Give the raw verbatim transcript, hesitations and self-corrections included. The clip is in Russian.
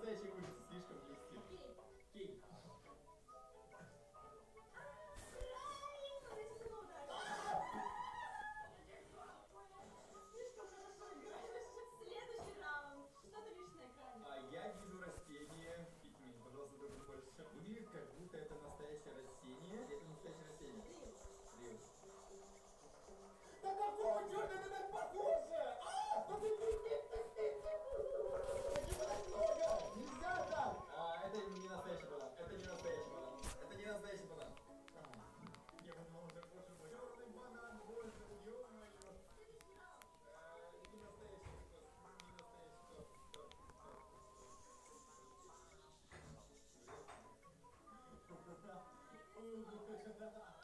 настоящей улице слишком близки. Кейк. Следующий раунд. Что ты видишь на экране? А я вижу растение. Пикмин, пожалуйста, только больше. Выглядит как будто это настоящее растение. Это настоящее растение. Рил. Да какого черта это так похоже? А! Да ты нельзя так! А, это не настоящий банан. Это не настоящий банан. Это не настоящий банан. Я подумал, это боже мой. Черный банан, боже, ё-моё. Не настоящий кокос. Не настоящий кокос. Стоп, стоп, стоп.